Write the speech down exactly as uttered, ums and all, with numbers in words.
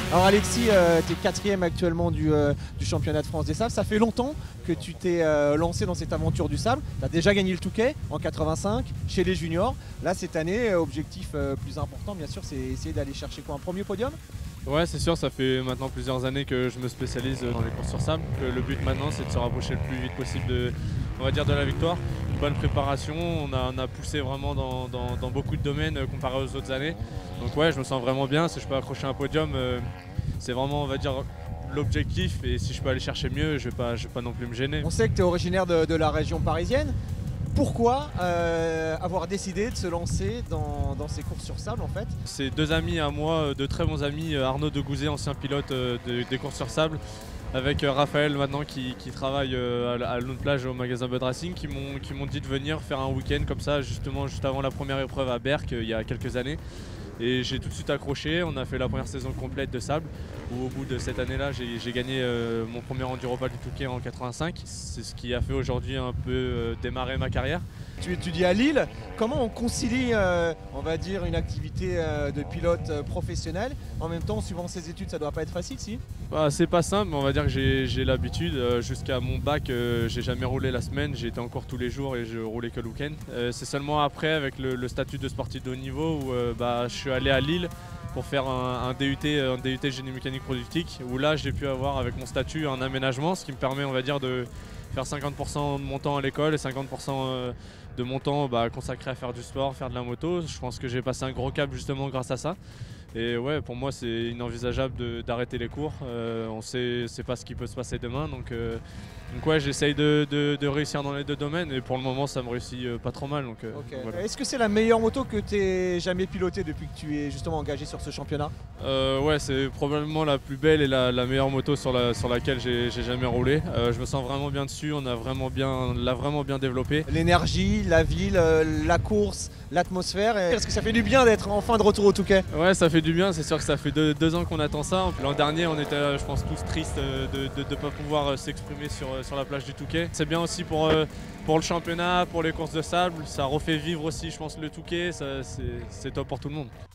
Alors Alexis, euh, tu es quatrième actuellement du, euh, du championnat de France des sables. Ça fait longtemps que tu t'es euh, lancé dans cette aventure du sable. Tu as déjà gagné le Touquet en quatre-vingt-cinq chez les juniors. Là cette année, euh, objectif euh, plus important bien sûr, c'est essayer d'aller chercher quoi, un premier podium? Ouais, c'est sûr, ça fait maintenant plusieurs années que je me spécialise dans les courses sur sable. Le but maintenant, c'est de se rapprocher le plus vite possible de, on va dire, de la victoire. Une bonne préparation, on a, on a poussé vraiment dans, dans, dans beaucoup de domaines comparé aux autres années. Donc ouais, je me sens vraiment bien. Si je peux accrocher un podium, euh, c'est vraiment, on va dire, l'objectif. Et si je peux aller chercher mieux, je ne vais pas, je vais pas non plus me gêner. On sait que tu es originaire de, de la région parisienne. Pourquoi euh, avoir décidé de se lancer dans, dans ces courses sur sable en fait? C'est deux amis à moi, de très bons amis, Arnaud de Gouzet, ancien pilote de, des courses sur sable, avec Raphaël maintenant qui, qui travaille à Lune Plage au magasin Bud Racing, qui m'ont dit de venir faire un week-end comme ça, justement juste avant la première épreuve à Berck il y a quelques années. Et j'ai tout de suite accroché, on a fait la première saison complète de sable, où au bout de cette année-là, j'ai gagné euh, mon premier Enduropal du Touquet en quatre-vingt-cinq. C'est ce qui a fait aujourd'hui un peu euh, démarrer ma carrière. Tu étudies à Lille, comment on concilie, euh, on va dire, une activité euh, de pilote euh, professionnel, en même temps, suivant ses études, ça doit pas être facile, si? Bah, c'est pas simple, mais on va dire que j'ai l'habitude. Euh, Jusqu'à mon bac, euh, j'ai jamais roulé la semaine, j'étais en cours tous les jours et je roulais que le week-end. Euh, c'est seulement après, avec le, le statut de sportif de haut niveau, où euh, bah, je suis allé à Lille pour faire un, un D U T, un D U T génie mécanique productique, où là j'ai pu avoir avec mon statut un aménagement, ce qui me permet, on va dire, de faire cinquante pour cent de mon temps à l'école et cinquante pour cent de mon temps bah, consacré à faire du sport, faire de la moto. Je pense que j'ai passé un gros cap justement grâce à ça. Et ouais, pour moi c'est inenvisageable d'arrêter les cours. Euh, on sait c'est pas ce qui peut se passer demain, donc, euh, donc ouais, j'essaye de, de, de réussir dans les deux domaines et pour le moment ça me réussit euh, pas trop mal. Donc, euh, okay. Voilà. Est-ce que c'est la meilleure moto que tu aies jamais pilotée depuis que tu es justement engagé sur ce championnat? euh, Ouais, c'est probablement la plus belle et la, la meilleure moto sur, la, sur laquelle j'ai jamais roulé. Euh, je me sens vraiment bien dessus, on a vraiment bien, l'a vraiment bien développé. L'énergie, la ville, euh, la course, l'atmosphère. Est-ce que ça fait du bien d'être enfin de retour au Touquet? Ouais, ça fait du bien, c'est sûr que ça fait deux, deux ans qu'on attend ça. L'an dernier, on était, je pense, tous tristes de ne de, de pas pouvoir s'exprimer sur, sur la plage du Touquet. C'est bien aussi pour, pour le championnat, pour les courses de sable. Ça refait vivre aussi, je pense, le Touquet. C'est top pour tout le monde.